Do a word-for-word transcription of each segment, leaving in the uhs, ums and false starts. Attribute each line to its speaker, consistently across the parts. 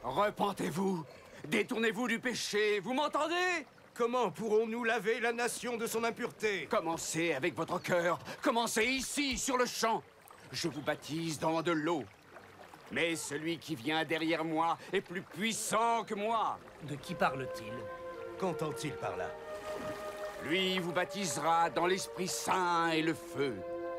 Speaker 1: Repentez-vous. Détournez-vous du péché, vous m'entendez?
Speaker 2: Comment pourrons-nous laver la nation de son impureté?
Speaker 1: Commencez avec votre cœur. Commencez ici, sur le champ. Je vous baptise dans de l'eau. Mais celui qui vient derrière moi est plus puissant que moi.
Speaker 3: De qui parle-t-il?
Speaker 2: Qu'entend-il par là?
Speaker 1: Lui vous baptisera dans l'Esprit Saint et le feu.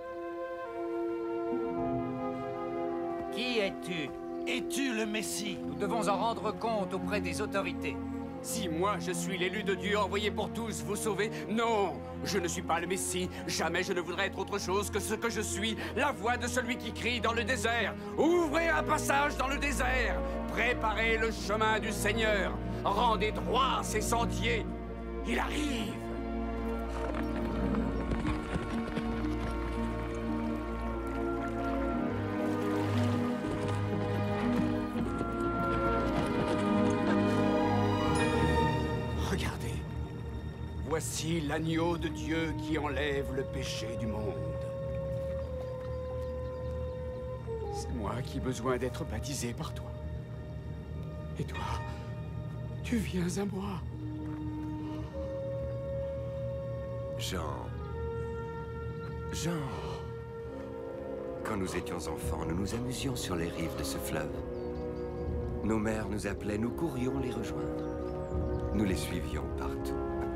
Speaker 3: Qui es-tu?
Speaker 4: Es-tu le Messie?
Speaker 3: Nous devons en rendre compte auprès des autorités.
Speaker 1: Si moi je suis l'élu de Dieu envoyé pour tous vous sauver, non, je ne suis pas le Messie. Jamais je ne voudrais être autre chose que ce que je suis, la voix de celui qui crie dans le désert. Ouvrez un passage dans le désert. Préparez le chemin du Seigneur. Rendez droit ses sentiers. Il arrive. Regardez. Voici l'agneau de Dieu qui enlève le péché du monde. C'est moi qui ai besoin d'être baptisé par toi. Et toi, tu viens à moi.
Speaker 5: Jean... Jean... Quand nous étions enfants, nous nous amusions sur les rives de ce fleuve. Nos mères nous appelaient, nous courions les rejoindre. Nous les suivions partout.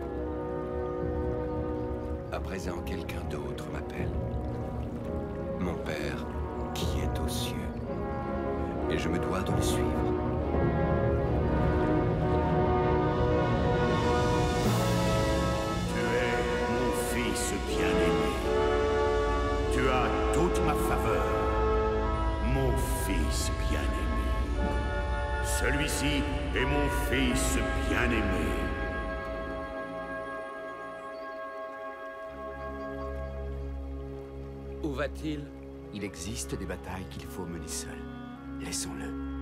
Speaker 5: À présent, quelqu'un d'autre m'appelle. Mon Père, qui est aux cieux. Et je me dois de le suivre.
Speaker 6: Tu es mon fils bien-aimé. Tu as toute ma faveur, mon fils bien-aimé. Celui-ci est mon fils bien-aimé.
Speaker 3: Où va-t-il?
Speaker 1: Il existe des batailles qu'il faut mener seul. Laissons-le.